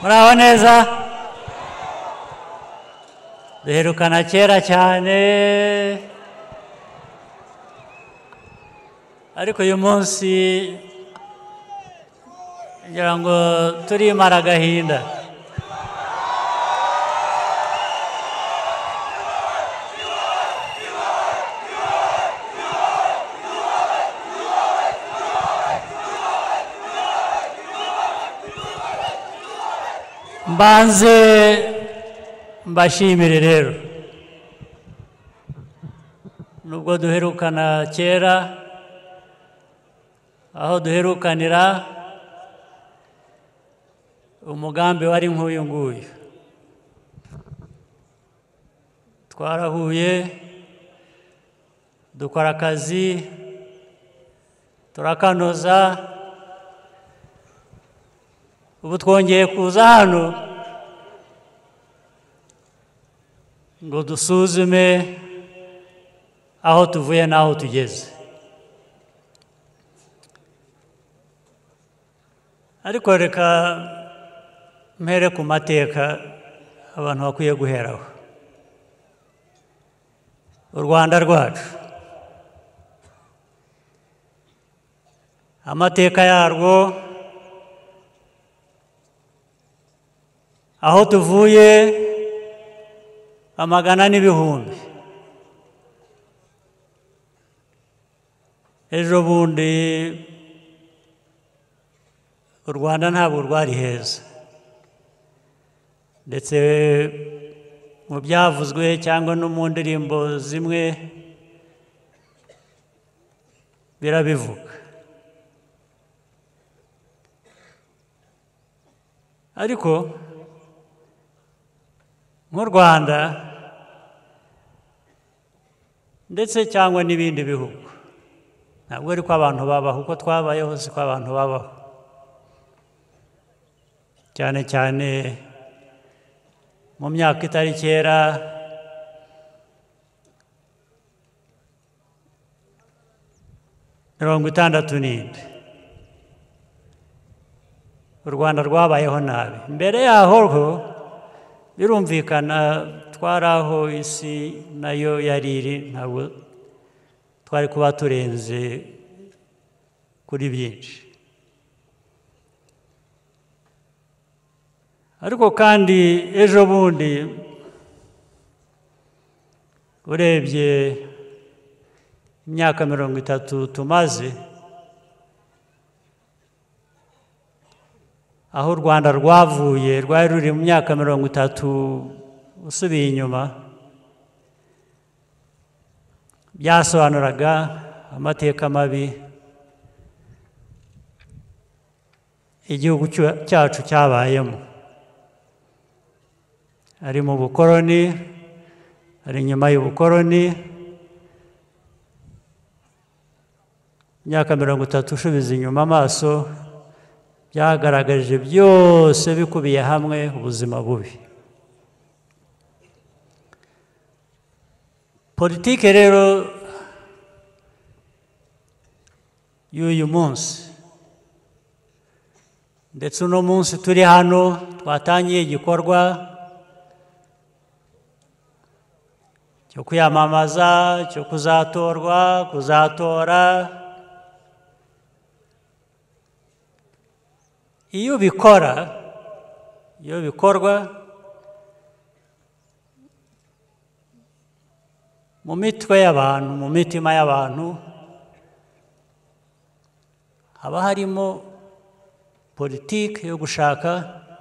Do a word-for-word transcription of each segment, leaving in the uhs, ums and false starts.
muraho neza duherukana kera cyane ariko uyu munsi ngira ngo turimara agahinda mbanze mbashimire rero nubwo duherukana kera aho duherukanira umugambi wari nk'uyu nguyu twarahuye dukora akazi turakanoza ubu twongeye kuza hano ngo dusuzume aho tuvuye n'aho tugeze ariko reka mpere ku mateka abantu bakwiye guheraho u Rwanda rwacu amateka yarwo aho tuvuye amagana n'ibihumbi ejo bundi u Rwanda ntabwo rwari heza ndetse mu byavuzwe cyangwa no mu ndirimbo zimwe birabivuga ariko nk'u Rwanda ndetse cyangwa n'ibindi bihugu ntabwo ari ko abantu babaho uko twabayeho siko abantu babaho cyane cyane mu myaka itari kera mirongo itandatu n'indi u Rwanda rwabayeho nabi mbere yaho ho birumvikana twari aho isi nayo yari iri ntabwo twari kuba turenze kuri byinshi ariko kandi ejo bundi urebye imyaka mirongo itatu tumaze aho u Rwanda rwavuye rwari ruri mu myaka mirongo itatu usubiye inyuma byasobanuraga amateka mabi igihugu cyacu cyabayemo ari mu bukoroni ari nyuma y'ubukoroni imyaka mirongo itatu usubiza inyuma amaso byagaragaje byose bikubiye hamwe ubuzima bubi politike rero y'uyu munsi ndetse uno munsi turi hano twatangiye igikorwa cyo kwiyamamaza cyo kuzatorwa kuzatora iyo bikora iyo bikorwa mu mitwe y'abantu mu mitima y'abantu haba harimo politiki yo gushaka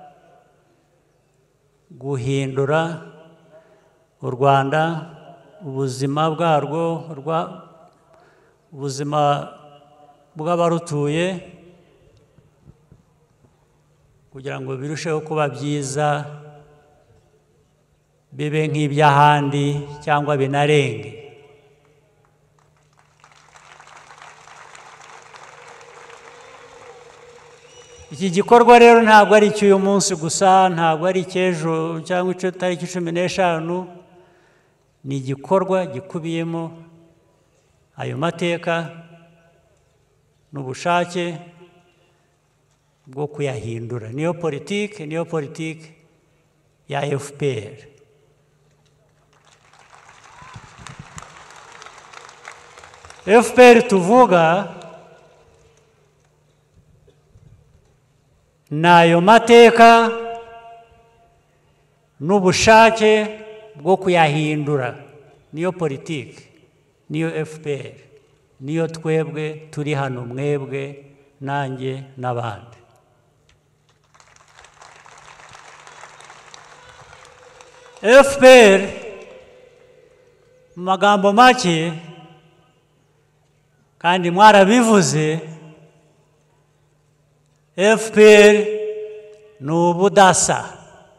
guhindura u Rwanda ubuzima bwarwo ubuzima bw'abarutuye kugira ngo birusheho kuba byiza bibe nk'iby'ahandi cyangwa binarenge iki gikorwa rero ntabwo ari icy'uyu munsi gusa ntabwo ari icy'ejo cyangwa itariki cumi n'eshanu ni igikorwa gikubiyemo ayo mateka n'ubushake bwo kuyahindura. Niyo politiki niyo politiki ya F P R. F P R tuvuga nayo mateka n'ubushake bwo kuyahindura. Niyo politiki niyo F P R, niyo twebwe turi hano, mwebwe nanjye n'abandi. F P R mu magambo make kandi mwarabivuze, F P R ni ubudasa.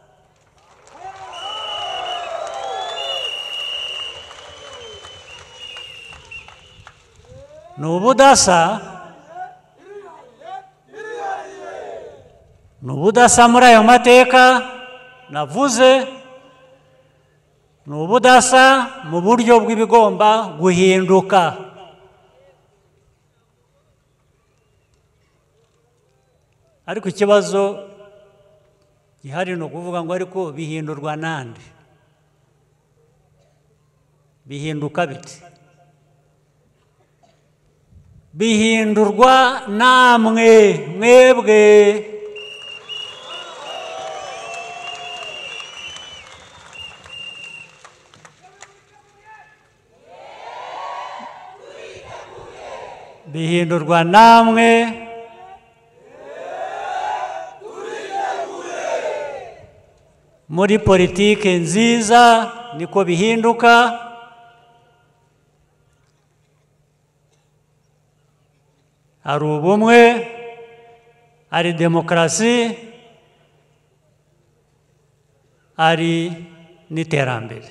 Ni ubudasa, ni ubudasa muri ayo mateka navuze, ni ubudasa mu buryo bw'ibigomba guhinduka. Ariko ikibazo gihari ni ukuvuga ngo ariko bihindurwa nande? Bihinduka bite? Bihindurwa namwe, mwebwe. Bihindurwa namwe. Muri politiki nziza niko bihinduka. Hari ubumwe, hari demokarasi, hari n'iterambere.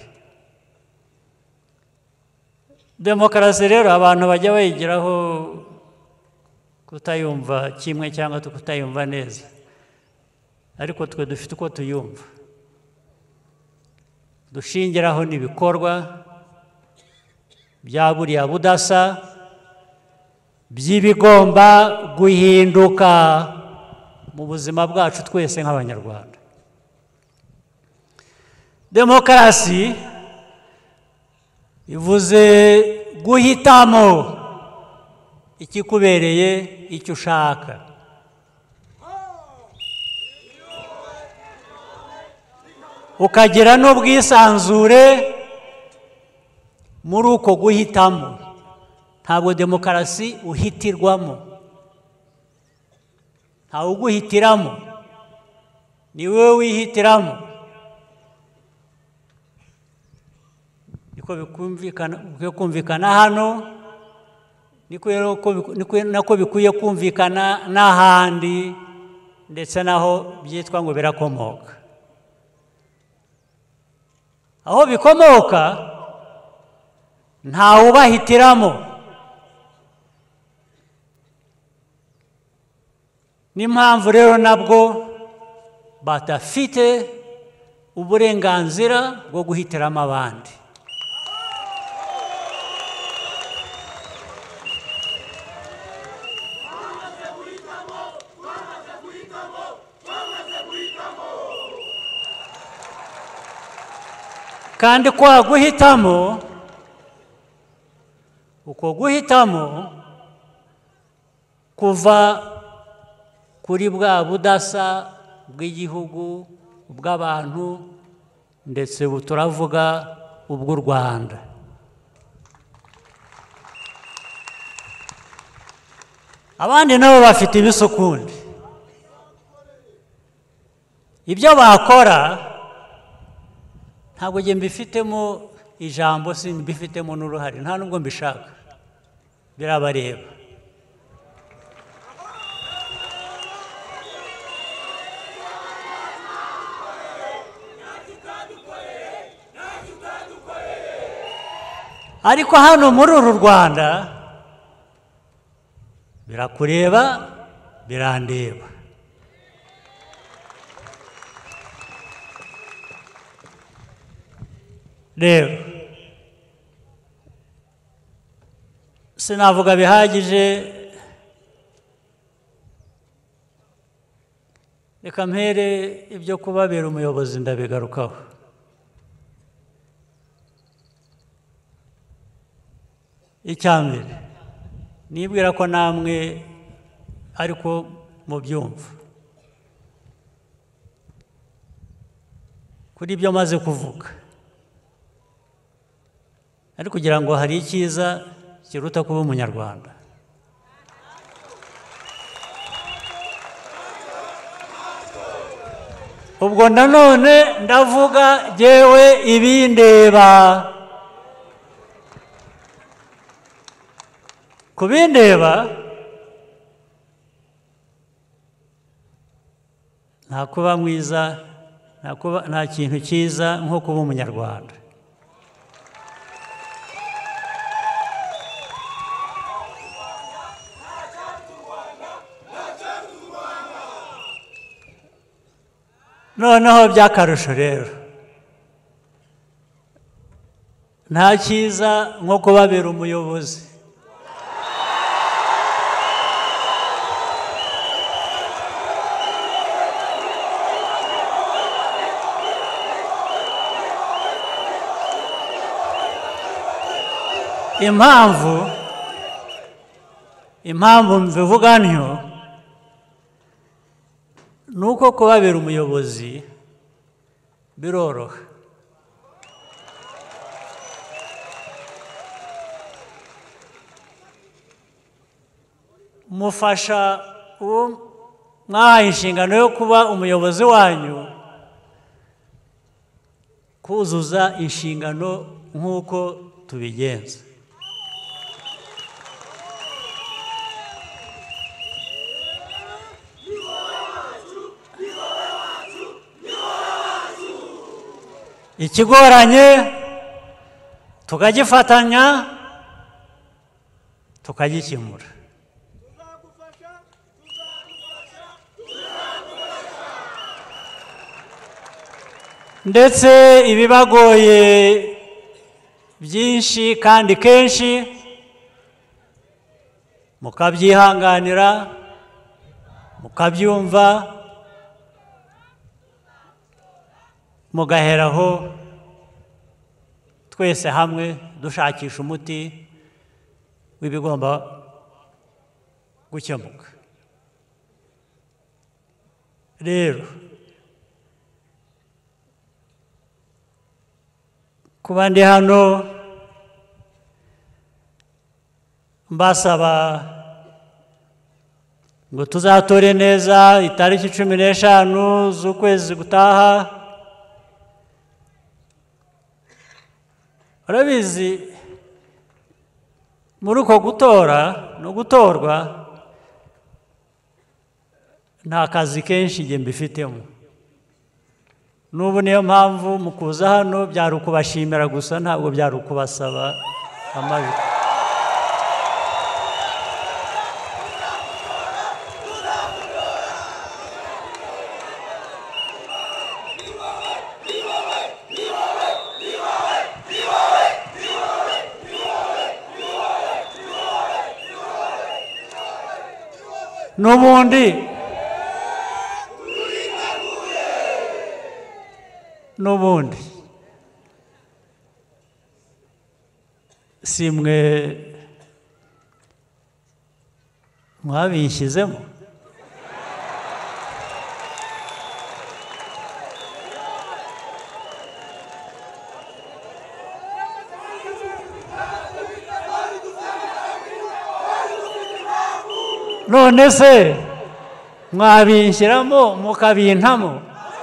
Demokarasi rero abantu bajya bayigiraho kutayumva kimwe cyangwa kutayumva neza, ariko twe dufite uko tuyumva, dushingiraho n'ibikorwa bya buriya budasa by'ibigomba guhinduka mu buzima bwacu twese nk'Abanyarwanda. Demokarasi ivuze guhitamo ikikubereye, icyo ushaka. Ukagira n'ubwisanzure muri uko guhitamo. Ntabwo demokarasi uhitirwamo, ntawe uguhitiramo, ni wowe wihitiramo. Niko bikumvikana hano, niko nako bikwiye kumvikana n'ahandi, ndetse naho byitwa ngo birakomoka. Aho bikomoka ntawe ubahitiramo. N'impamvu rero nabwo badafite uburenganzira bwo guhitiramo abandi. Kandi kwa guhitamo, uko guhitamo kuva kuri bwa budasa bw'igihugu, bw'abantu, ndetse ubu turavuga ubw'u Rwanda. Abandi nabo bafite ibisukundi. Ibyo bakora ntabwo njye mbifitemo ijambo, si mbifitemo n'uruhare, nta nubwo mbishaka, birabareba. Ariko hano muri uru Rwanda birakureba, birandeba. Rero sinavuga bihagije reka mpere ibyo kubabera umuyobozi ndabigarukaho. Icyambere nibwira ko namwe ariko mubyumva kuri ibyo maze kuvuga, ariko kugira ngo hari icyiza kiruta kuba umunyarwanda. Ubwo nanone ndavuga jyewe ibindeba. Kubindeba nta kuba mwiza, nta kuba nta kintu cyiza nko kuba umunyarwanda. Noneho by'akarusho rero, nta cyiza nko kubabera umuyobozi. Impamvu impamvu mbivuga ntyo nuko kubabera umuyobozi biroroha. Mufasha uwo mwahaye inshingano yo kuba umuyobozi wanyu kuzuza inshingano nk'uko tubigenza. Ikigoranye tukagifatanya tukagikemura. Ndetse ibibagoye byinshi kandi kenshi mukabyihanganira, mukabyumva, mugaheraho twese hamwe dushakisha umuti w'ibigomba gukemuka. Rero kuba ndi hano mbasaba ngo tuzatore neza itariki cumi n'eshanu z'ukwezi gutaha. Urabizi muri uko gutora no gutorwa nta kazi kenshi njye mbifitemo. N'ubu niyo mpamvu mu kuza hano byari ukubashimira gusa, ntabwo byari ukubasaba amajwi. N'ubundi n'ubundi si mwe mwabishyizemo. None se mwabinshyiramo mukabintamo?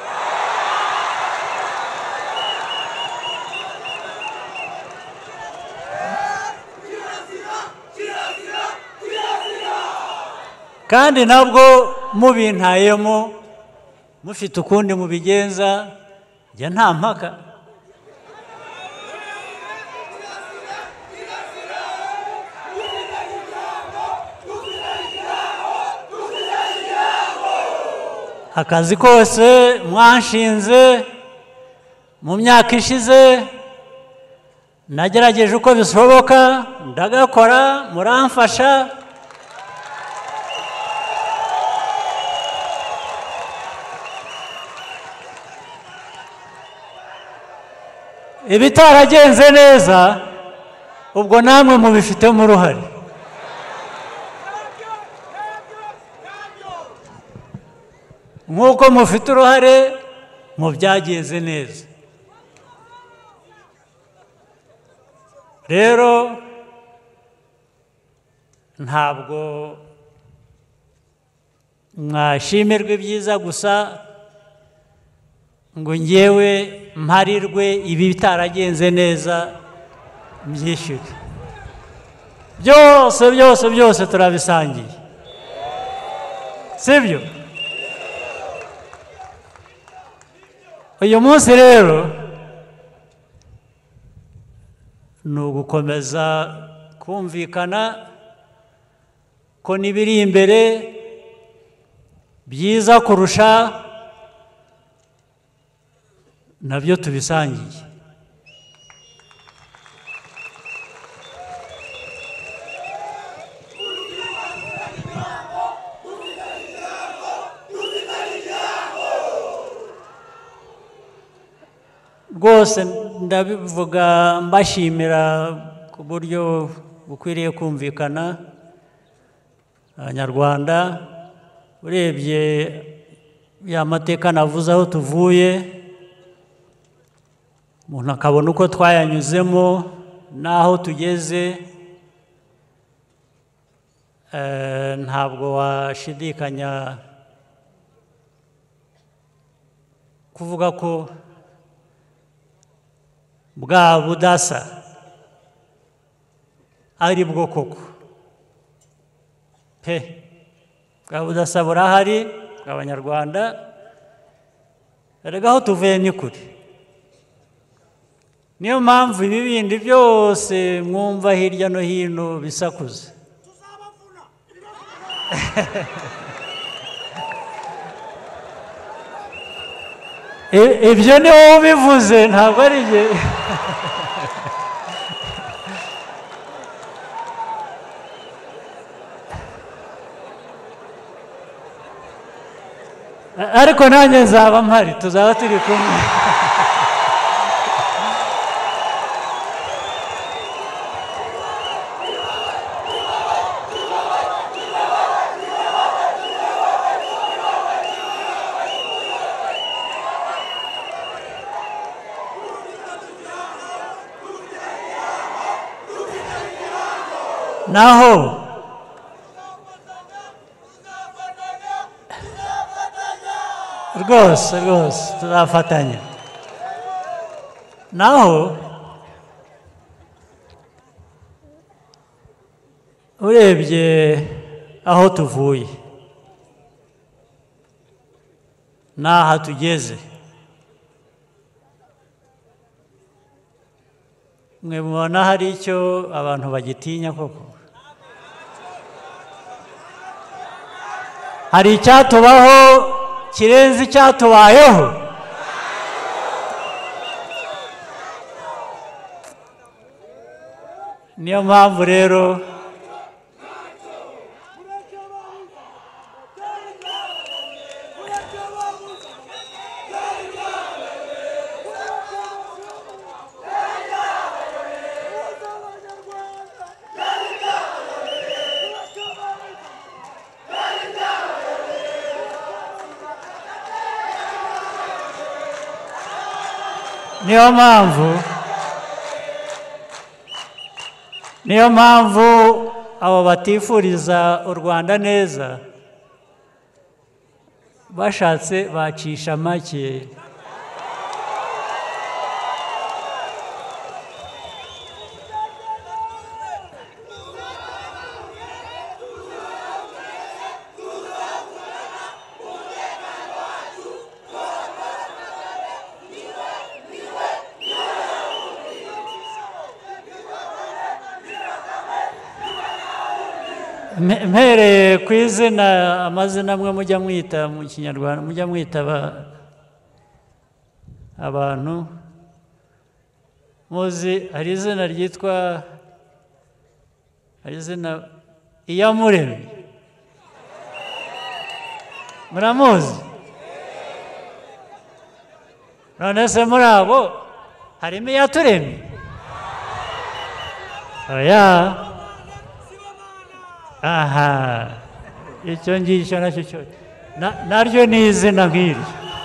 Kandi nabwo mubintayemo mufite ukundi mubigenza, njye nta mpaka. Akazi kose mwanshinze mu myaka ishize nagerageje uko bishoboka ndagakora, muramfasha. ibitaragenze neza ubwo namwe mubifitemo uruhare. Nk'uko mufite uruhare mu byagenze neza. Rero ntabwo mwashimirwa ibyiza gusa ngo ngewe mparirwe ibi bitaragenze neza byishyure. Byose byose byose turabisangiye, sibyo? Uyu munsi rero ni ugukomeza kumvikana ko n'ibiri imbere byiza kurusha nabyo tubisangiye. Rwose ndabivuga mbashimira ku buryo bukwiriye kumvikana. Abanyarwanda, urebye ya mateka navuze aho tuvuye, umuntu akabona uko twayanyuzemo n'aho tugeze, ntabwo washidikanya kuvuga ko bwa budasa ari bwo koko pe, bwa budasa burahari bw'Abanyarwanda. Erega aho tuvuye ni kure. Niyo mpamvu ibi bindi byose mwumva hirya no hino bisakuza. Ibyo ni wowe ubivuze, ntabwo ari njye. Ariko nanjye nzaba mpari, tuzaba turi kumwe. Naho rwose rwose tuzafatanya. Naho urebye aho tuvuye n'aha tugeze, mwe mubona hari icyo abantu bagitinya koko? Hari icyatubaho kirenze icyatubayeho? Niyo mpamvu rero niyo mpamvu niyo mpamvu abo batifuriza u Rwanda neza bashatse bacisha make. Mpereye ku izina, amazina amwe mujya mwita mu Kinyarwanda, mujya mwita abantu muzi, hari izina ryitwa, hari izina Iyamuremye, muramuzi? None se muri abo harimo iyaturemye oya aha icyo ngicyo nacyo cyo naryo ni izina nk'iryo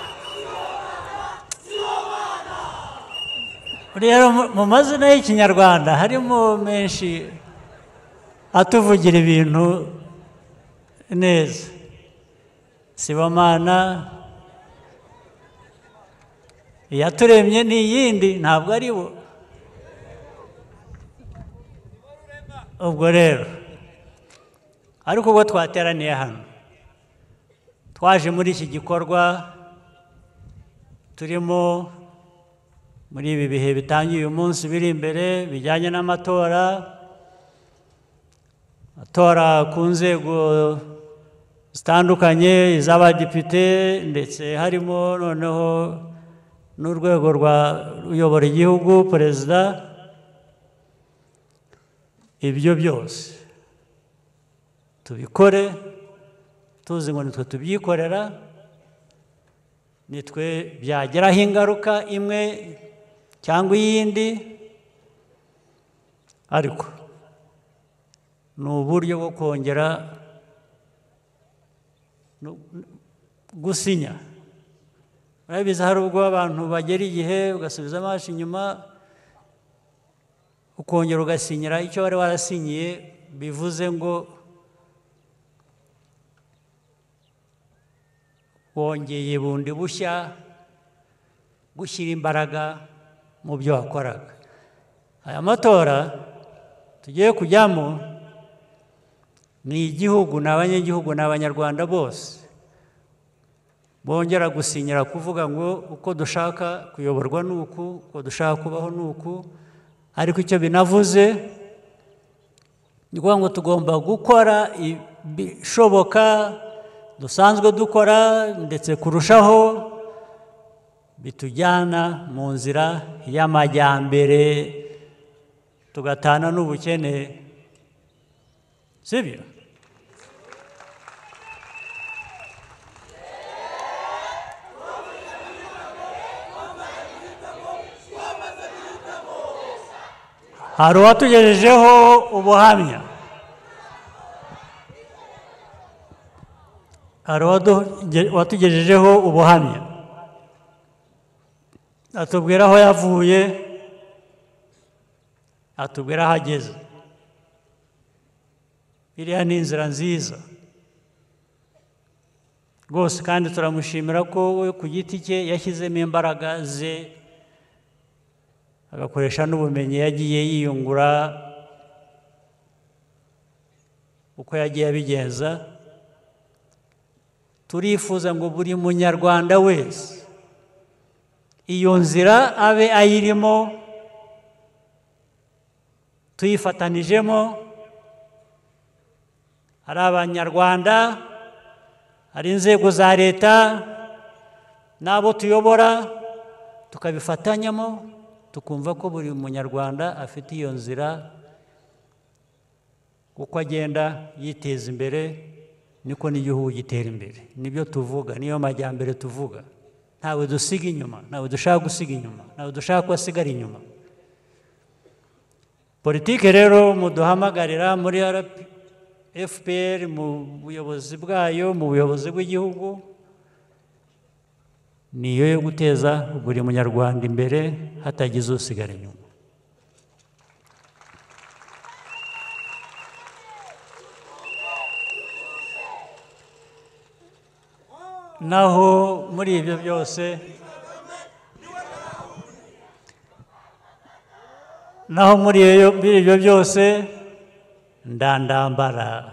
rero mu mazina y'ikinyarwanda harimo menshi atuvugira ibintu neza Sibomana iyaturemye ni iyindi ntabwo ari bo ubwo rero ariko ubwo twateraniye hano twaje muri iki gikorwa turimo muri ibi bihe bitangiye uyu munsi biri imbere bijyanye n'amatora amatora ku nzego zitandukanye iz'abadepite ndetse harimo noneho n'urwego rwa uyobora igihugu perezida ibyo byose tubikore tuzi ngo nitwe tubyikorera nitwe byageraho ingaruka imwe cyangwa iyindi ariko ni uburyo bwo kongera gusinya urabizi hari ubwo abantu bagera igihe ugasubiza amaso inyuma ukongera ugasinyira icyo wari warasinyiye bivuze ngo wongeye bundi bushya gushyira imbaraga mu byo wakoraga aya matora tugiye kujyamo ni igihugu ni abanyagihugu ni abanyarwanda bose bongera gusinyira kuvuga ngo uko dushaka kuyoborwa ni uku uko dushaka kubaho ni uku ariko icyo binavuze ni ukuvuga ngo tugomba gukora ibishoboka dusanzwe dukora ndetse kurushaho bitujyana mu nzira y'amajyambere tugatana n'ubukene sibyo hari uwatugejejeho ubuhamya hari uwatugejejeho ubuhamya atubwira aho yavuye atubwira aho ageze iriya ni inzira nziza rwose kandi turamushimira ko we ku giti cye yashyizemo imbaraga ze agakoresha n'ubumenyi yagiye yiyungura uko yagiye abigenza turifuza ngo buri munyarwanda wese iyo nzira abe ayirimo tuyifatanijemo hari abanyarwanda hari inzego za leta n'abo tuyobora tukabifatanyamo tukumva ko buri munyarwanda afite iyo nzira uko agenda yiteza imbere niko n'igihugu gitera imbere nibyo tuvuga niyo majyambere tuvuga ntawe dusiga inyuma ntawe dushaka gusiga inyuma ntawe dushaka ko asigara inyuma politike rero muduhamagarira muri F P R mu buyobozi bwayo mu buyobozi bw'igihugu niyo yo guteza buri munyarwanda imbere hatagize usigara inyuma naho muri ibyo byose naho muri ibyo byose ndandambara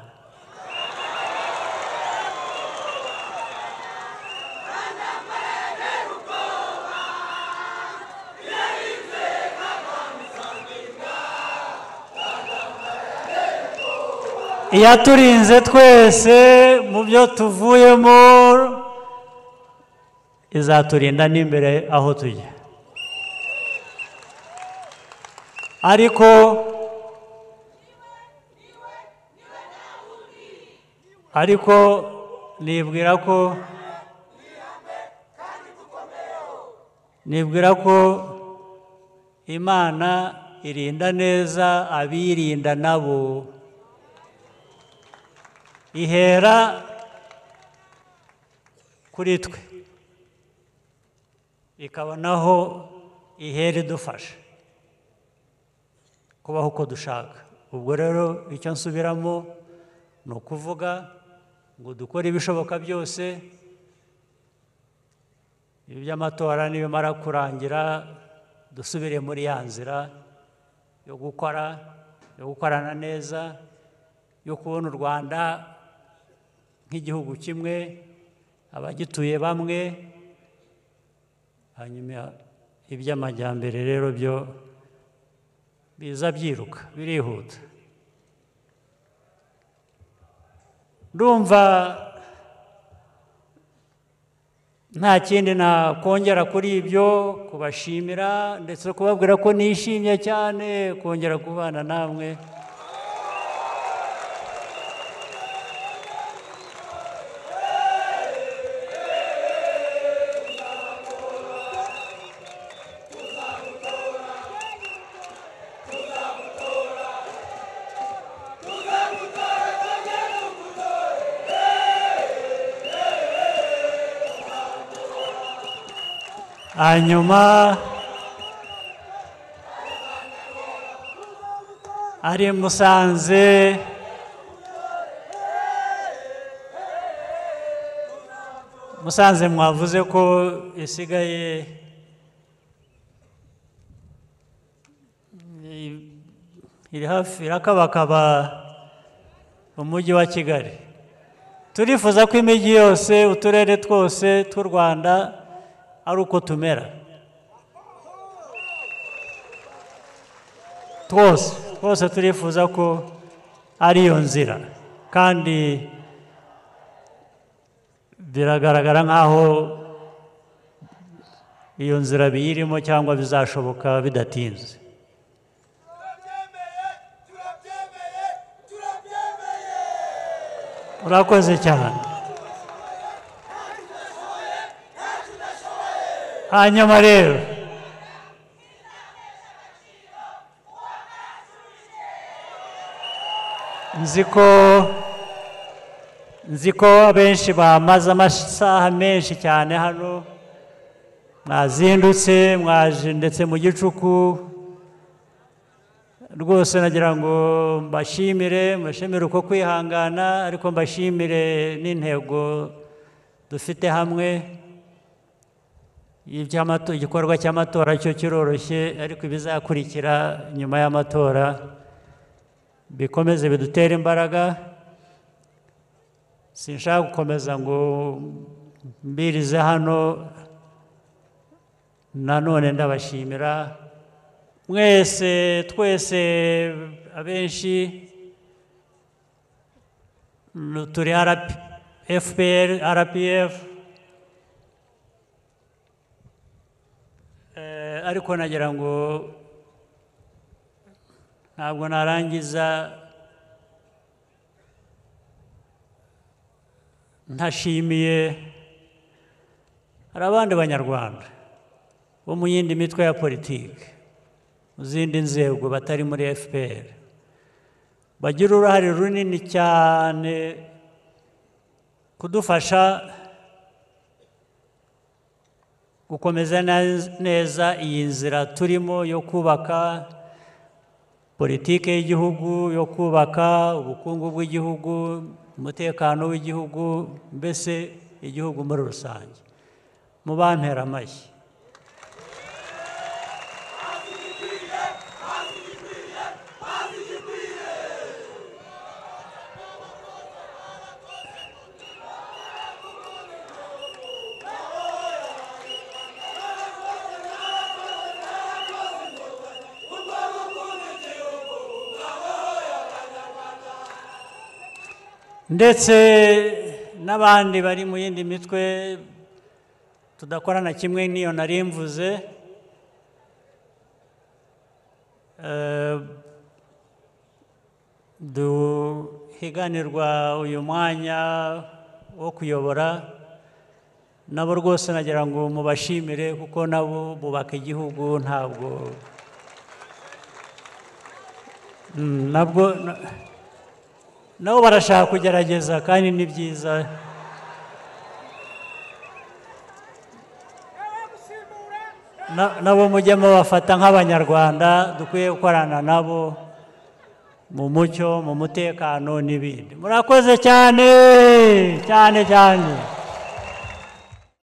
iyaturinze twese mu byo tuvuyemo izaturinda n'imbere aho tujya ariko ariko nibwira ko nibwira ko Imana irinda neza abirinda nabo, ihera kuri twe ikabonaho ihera idufasha kubaho uko dushaka. Ubwo rero icyo nsubiramo ni ukuvuga ngo dukore ibishoboka byose, ibi by'amatora nibimara kurangira dusubire muri ya nzira yo gukora, yo gukorana neza, yo kubona u Rwanda nk'igihugu kimwe, abagituye bamwe. Hanyuma iby'amajyambere rero byo biza byiruka, birihuta. Ndumva nta kindi nakongera kuri ibyo, kubashimira ndetse kubabwira ko nishimye cyane kongera kubana namwe. Hanyuma ari Musanze, Musanze mwavuze ko isigaye iri hafi irakabakaba umujyi wa Kigali. Turifuza ko imijyi yose, uturere twose tw'u Rwanda ari uko tumera, twose twose turifuza ko ari iyo nzira, kandi biragaragara nk'aho iyo nzira biyirimo cyangwa bizashoboka bidatinze. Urakoze cyane. Hanyuma rero nzi ko nzi ko abenshi bamaze amasaha menshi cyane hano, mwazindutse mwaje ndetse mu gicuku. Rwose nagira ngo mbashimire, mbashimire uko kwihangana, ariko mbashimire n'intego dufite hamwe. Igikorwa cy'amatora cyo kiroroshye, ariko ibizakurikira nyuma y'amatora bikomeze bidutere imbaraga. Sinshaka gukomeza ngo mbirize hano, nanone ndabashimira mwese, twese abenshi turi F P R, R P F, ariko nagira ngo ntabwo narangiza ntashimiye. Hari abandi banyarwanda bo mu yindi mitwe ya politiki, mu zindi nzego batari muri F P R, bagira uruhare runini cyane kudufasha gukomeza neza iyi nzira turimo yo kubaka politiki y'igihugu, yo kubaka ubukungu bw'igihugu, umutekano w'igihugu, mbese igihugu muri rusange. Mubampera amashyi. Ndetse n'abandi bari mu yindi mitwe tudakorana kimwe n'iyo nari mvuze, duhiganirwa uyu mwanya wo kuyobora, nabo rwose nagira ngo mubashimire, kuko nabo bubaka igihugu, ntabwo Mm, nabwo na- nabo barashaka kugerageza kandi ni byiza. Na- nabo mujye mubafata nk'abanyarwanda dukwiye gukorana nabo mu mucyo, mu mutekano n'ibindi. Murakoze cyane cyane cyane.